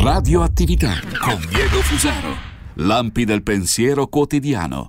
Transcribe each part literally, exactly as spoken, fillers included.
Radioattività con Diego Fusaro. Lampi del pensiero quotidiano.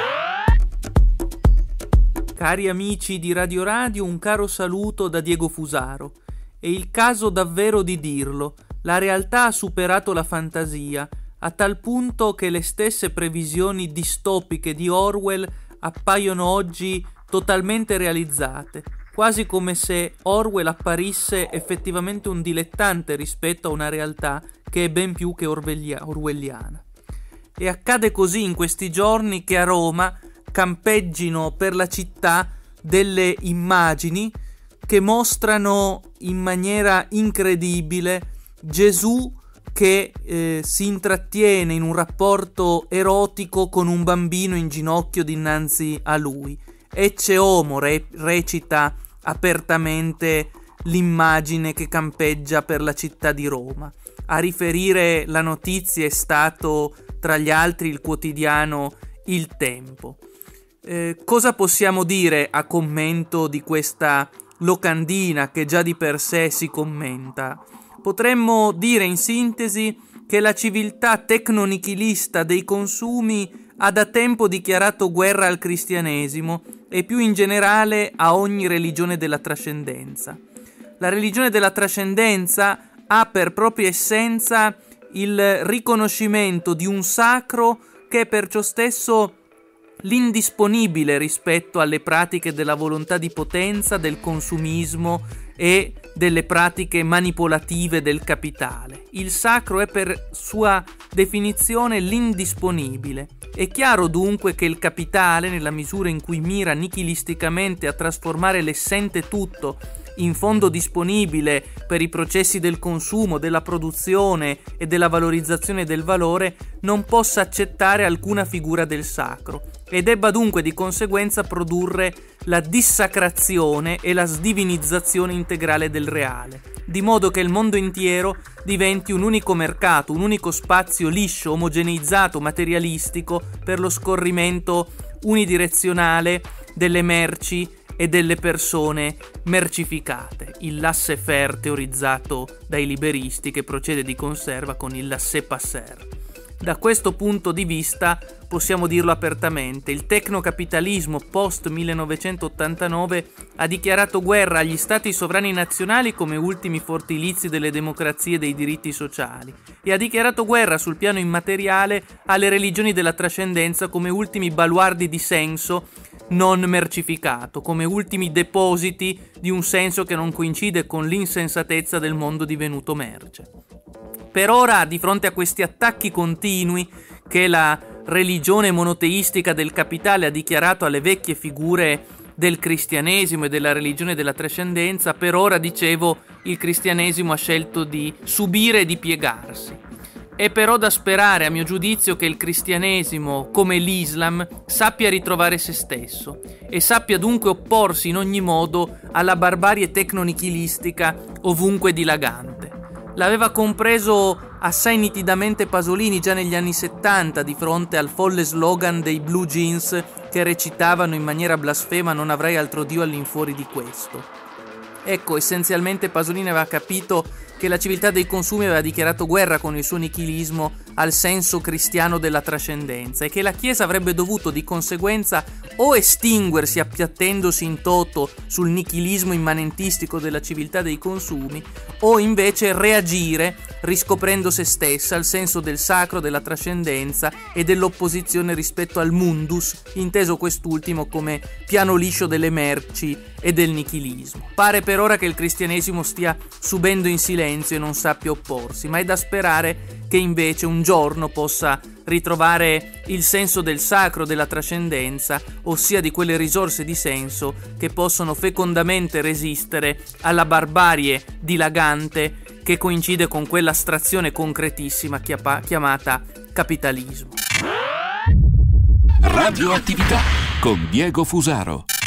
Cari amici di Radio Radio, un caro saluto da Diego Fusaro. È il caso davvero di dirlo. La realtà ha superato la fantasia, a tal punto che le stesse previsioni distopiche di Orwell appaiono oggi totalmente realizzate, quasi come se Orwell apparisse effettivamente un dilettante rispetto a una realtà che è ben più che orwellia- orwelliana. E accade così in questi giorni che a Roma campeggino per la città delle immagini che mostrano in maniera incredibile Gesù che eh, si intrattiene in un rapporto erotico con un bambino in ginocchio dinanzi a lui. Ecce homo, re- recita apertamente l'immagine che campeggia per la città di Roma. A riferire la notizia è stato, tra gli altri, il quotidiano Il Tempo. Eh, cosa possiamo dire a commento di questa locandina che già di per sé si commenta? Potremmo dire in sintesi che la civiltà tecnonichilista dei consumi ha da tempo dichiarato guerra al cristianesimo e più in generale a ogni religione della trascendenza. La religione della trascendenza ha per propria essenza il riconoscimento di un sacro che è perciò stesso l'indisponibile rispetto alle pratiche della volontà di potenza, del consumismo e delle pratiche manipolative del capitale. Il sacro è per sua definizione l'indisponibile. È chiaro dunque che il capitale, nella misura in cui mira nichilisticamente a trasformare l'essente tutto in fondo disponibile per i processi del consumo, della produzione e della valorizzazione del valore, non possa accettare alcuna figura del sacro e debba dunque di conseguenza produrre la dissacrazione e la sdivinizzazione integrale del reale, di modo che il mondo intero diventi un unico mercato, un unico spazio liscio, omogeneizzato, materialistico per lo scorrimento unidirezionale delle merci e delle persone mercificate, il laissez-faire teorizzato dai liberisti che procede di conserva con il laissez-passer. Da questo punto di vista possiamo dirlo apertamente, il tecnocapitalismo post millenovecentottantanove ha dichiarato guerra agli stati sovrani nazionali come ultimi fortilizi delle democrazie e dei diritti sociali e ha dichiarato guerra sul piano immateriale alle religioni della trascendenza come ultimi baluardi di senso non mercificato, come ultimi depositi di un senso che non coincide con l'insensatezza del mondo divenuto merce. Per ora, di fronte a questi attacchi continui che la religione monoteistica del capitale ha dichiarato alle vecchie figure del cristianesimo e della religione della trascendenza, per ora, dicevo, il cristianesimo ha scelto di subire e di piegarsi. È però da sperare, a mio giudizio, che il cristianesimo, come l'Islam, sappia ritrovare se stesso e sappia dunque opporsi in ogni modo alla barbarie tecnonichilistica ovunque dilagante. L'aveva compreso assai nitidamente Pasolini già negli anni settanta di fronte al folle slogan dei Blue Jeans che recitavano in maniera blasfema "non avrai altro Dio all'infuori di questo". Ecco, essenzialmente Pasolini aveva capito che la civiltà dei consumi aveva dichiarato guerra con il suo nichilismo al senso cristiano della trascendenza e che la Chiesa avrebbe dovuto di conseguenza o estinguersi appiattendosi in toto sul nichilismo immanentistico della civiltà dei consumi o invece reagire riscoprendo se stessa al senso del sacro, della trascendenza e dell'opposizione rispetto al mundus, inteso quest'ultimo come piano liscio delle merci e del nichilismo. Pare per ora che il cristianesimo stia subendo in silenzio e non sappia opporsi, ma è da sperare che invece un giorno possa ritrovare il senso del sacro, della trascendenza, ossia di quelle risorse di senso che possono fecondamente resistere alla barbarie dilagante che coincide con quell'astrazione concretissima chiamata capitalismo. Radioattività con Diego Fusaro.